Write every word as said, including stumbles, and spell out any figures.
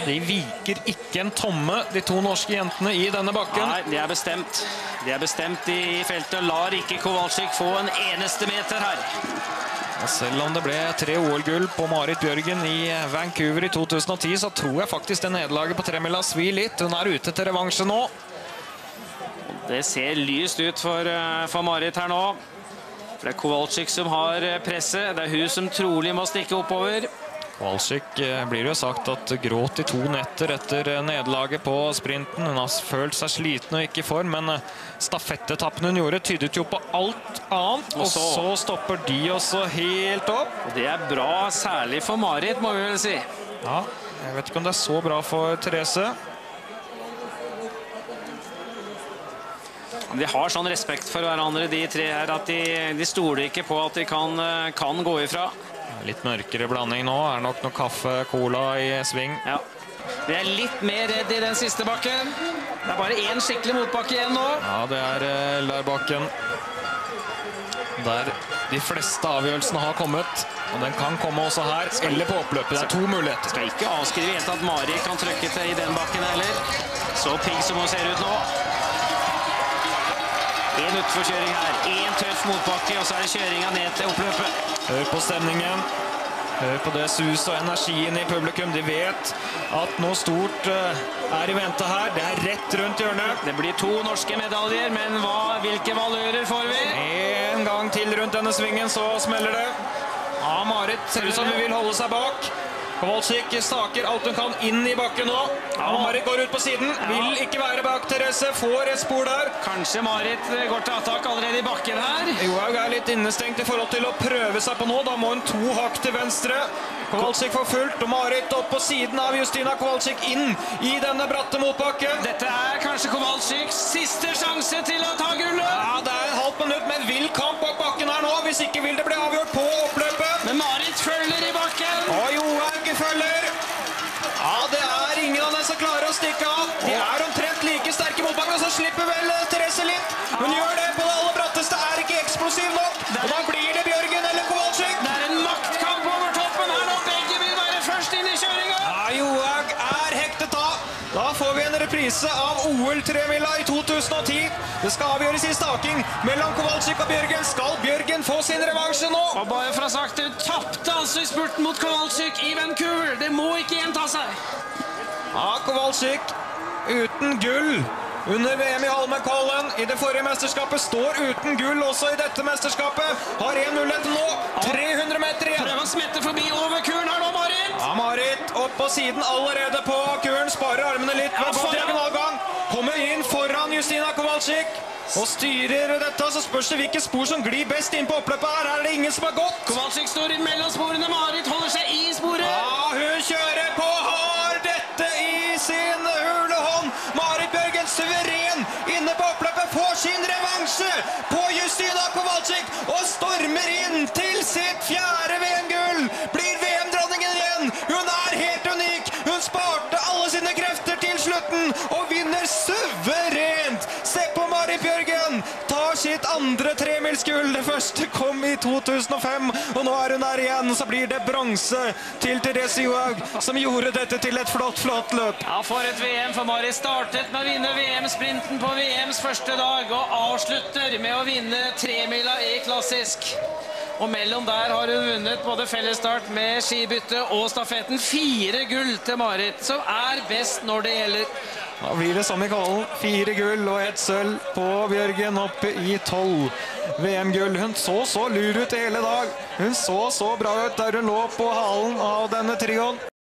de viker ikke en tomme, de to norske jentene i denne bakken. Nei, de er bestemt. De er bestemt i feltet, lar ikke Kowalczyk få en eneste meter her. Og selv om det ble tre O L-gull på Marit Bjørgen i Vancouver i to tusen og ti, så tror jeg faktisk det nederlaget på tremila svir litt. Hun er ute til revansje nå. Det ser lyst ut for, for Marit her nå. For det er Kowalczyk som har presset. Det er hun som trolig må stikke oppover. Kowalczyk blir jo sagt at gråt i to netter etter nederlaget på sprinten. Hun har følt seg sliten og ikke i form, men stafettetappen hun gjorde tydet jo på alt annet. Og så, så stopper de også helt opp. Det er bra, særlig for Marit, må vi vel si. Ja, jeg vet ikke om det er så bra for Therese. De har sånn respekt for hverandre, de tre her, at de, de stoler ikke på at de kan, kan gå ifra. Litt mørkere blanding nå. Er nok noe kaffe, cola i sving. Ja. De er litt mer redd i den siste bakken. Det er bare en skikkelig motbakke igjen nå. Ja, det er Eldarbakken. Der de fleste avgjørelsene har kommet. Og den kan komme også her, eller på oppløpet. Det er to muligheter. Skal ikke avskrive helt at Mari kan trykke til i den bakken heller. Så pigg som hun ser ut nå. En utforkjøring her, en tøff motbakke, og så er det kjøringa ned til oppløpet. Hør på stemningen. Hør på det sus og energien i publikum. De vet at noe stort er i vente her. Det er rett rundt hjørnet. Det blir to norske medaljer, men hva, hvilke valører får vi? En gang til rundt denne svingen, så smeller det. Ja, Marit ser ut som hun vil holde seg bak. Kowalczyk staker alt hun kan inn i bakken nå. Ja, Marit går ut på siden. Vil ikke være bak Therese. Får et spor der. Kanskje Marit går til attak allerede i bakken her. Johaug er litt innestengt i forhold til å prøve seg på nå. Da må hun to hakk til venstre. Kowalczyk får fullt, og Marit opp på siden av Justyna Kowalczyk inn i denne bratte motbakken. Dette er kanskje Kowalczyks siste sjanse til å ta gullet. Ja, det er et halvt minutt med vill kamp bak bakken her nå. Hvis ikke vil det bli avgjort på oppløpet. Men Marit følger i bakken. Og Johaug følger. Ja, det er ingen av dem som klarer å stikke av. De er omtrent like sterke motbakken, og så slipper vel Therese litt. Hun gjør det på det aller bratteste, er ikke eksplosiv nok. Og da blir det Bjørgen eller Kowalczyk. Det er en maktkamp over toppen her nå. Begge vil være først inn i kjøringa. Ja, Johaug er hektet av. Da får vi en reprise av O L-tremila i to tusen og ti. Det skal avgjøres i staking mellom Kowalczyk og Bjørgen. Skal Bjørgen få sin revansje nå? Og bare for å ha sagt, hun tappte altså i spurten mot Kowalczyk i Vancouver. Det må ikke gjenta seg. Ja, Kowalczyk uten gull under V M i Holmenkollen i det forrige mesterskapet. Står uten gull også i dette mesterskapet. Har en mulighet nå. tre hundre meter igjen. Prøver å smette forbi over kuren her nå, Marit. Ja, Marit opp på siden allerede på kuren. Sparer armene litt. Ja, for diagonalgang. Kommer inn foran Justyna Kowalczyk. Og styrer dette, så spørs det hvilke spor som glir best inn på oppløpet her. Her er det ingen som har gått. Kowalczyk står i mellomsporene. Marit holder seg i sporet. Ja, hun kjører på. Har dette i sin hule hånd. Marit Bjørgen suveren inne på oppløpet. Får sin revansje på Justyna Kowalczyk. Og stormer inn til sitt fjerde V M-gull. Blir V M-dronningen igjen. Hun er helt unik. Hun sparte alle sine krefter til slutten. Og vinner suverent. Se på Marit Bjørgen. Tar sitt andre tremilsgull. Det første kom i to tusen og fem. Og nå er hun der igjen. Så blir det bronse til Therese Johaug, som gjorde dette til et flott, flott løp. Ja, for et V M, for Marit startet med å vinne V M-sprinten på V Ms første dag, og avslutter med å vinne tremila i klassisk. Og mellom der har hun vunnet både fellesstart med skibytte og stafetten. Fire gull til Marit, som er best når det gjelder. Da blir det som i Kollen. Fire gull og et sølv på Bjørgen oppe i tolv V M-gull. Hun så så lur ut hele dag. Hun så så bra ut der hun lå på halen av denne trioen.